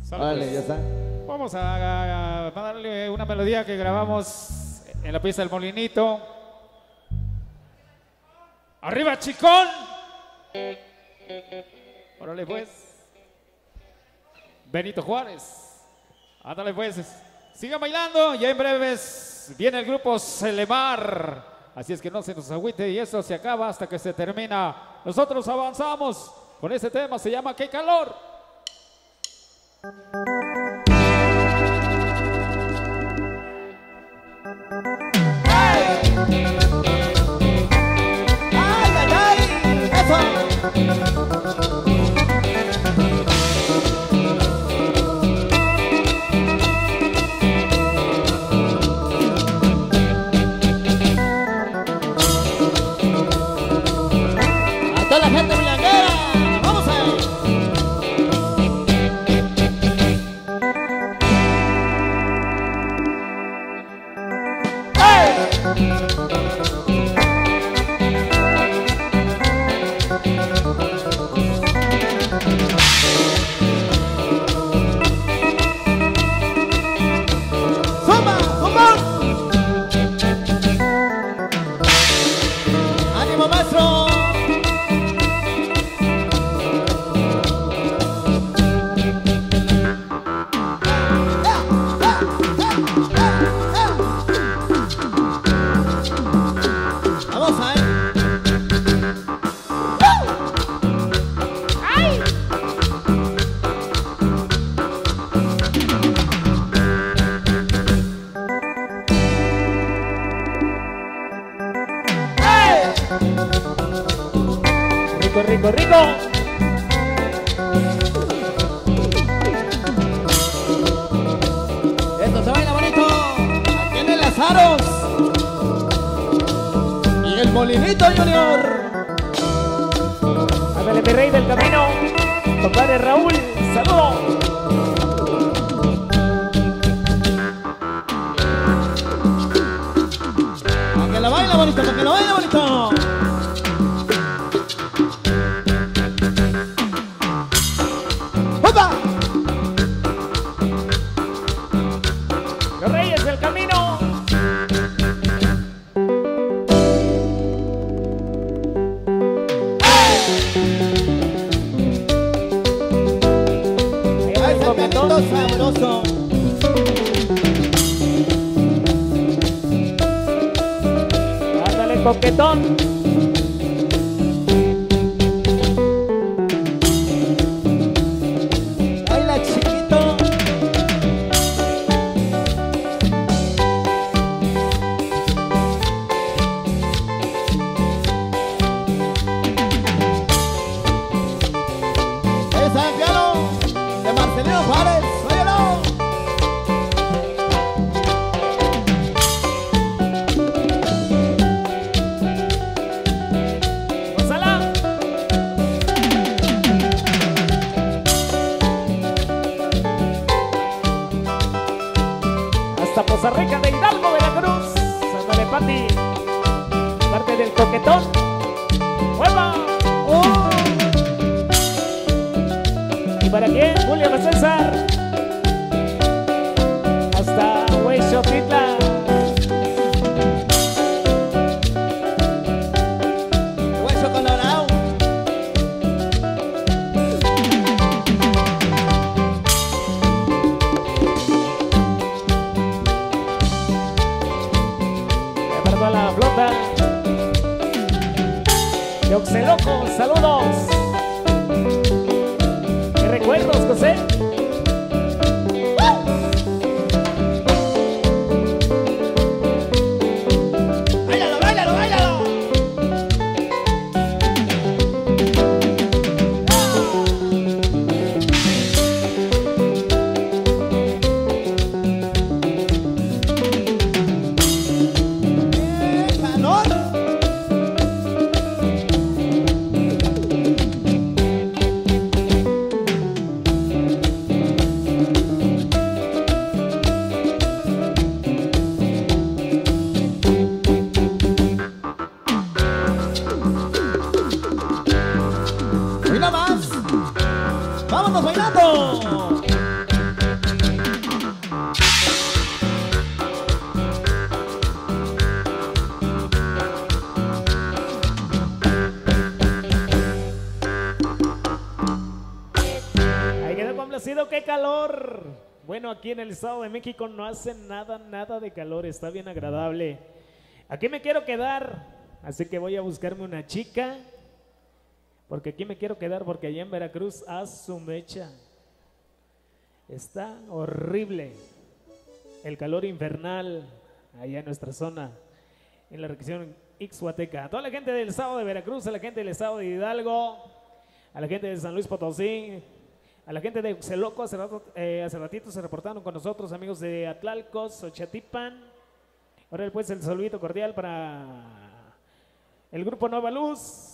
Vale, ya está. Vamos a darle una melodía que grabamos en la pieza del Molinito. ¡Arriba, Chicón! Órale, pues. Benito Juárez. Ándale, pues. Sigan bailando. Ya en breves viene el grupo Celemar. Así es que no se nos agüite y eso se acaba hasta que se termina. Nosotros avanzamos con este tema. Se llama ¡Qué calor! A toda la gente millanguera, vamos a ver. ¡Zumba! ¡Zumba! ¡Ánimo, maestro! Vamos a ver. ¡Ay! Rico, rico, rico. Esto se baila bonito. Aquí en el Lazaros. Y el Molinito Junior. Ándale, mi rey del camino. Compadre Raúl, saludos. Para que lo baila bonito, para que lo baila bonito. ¡Opa! Los reyes del camino. Ahí va Ay, el ese coquetón. pianito sabroso. Ándale, coquetón. Baila chiquito. Esa es piano de Marcelino Juárez. Óyelo. Gózala. Hasta Poza Rica de Hidalgo, Veracruz. Ándale, Pati. Parte del coquetón. ¡Mueva! ¿Y para quién? Julio César. Hasta Huexotitla. Hueso colorado. Para toda la flota de Oxeloco, saludos. ¿Qué recuerdos, José? Báilalo, báilalo, báilalo. ¡Qué calor! ¡Vámonos bailando! complacido, qué calor. Bueno, aquí en el Estado de México no hace nada de calor, está bien agradable. Aquí me quiero quedar, así que voy a buscarme una chica, porque aquí me quiero quedar, porque allá en Veracruz a su mecha. Está horrible el calor infernal allá en nuestra zona, en la región Ixhuateca. A toda la gente del estado de Veracruz, a la gente del estado de Hidalgo, a la gente de San Luis Potosí, a la gente de Uxeloco, hace ratito se reportaron con nosotros, amigos de Atlalcos, Xochatipan. Ahora pues el saludito cordial para el grupo Nueva Luz.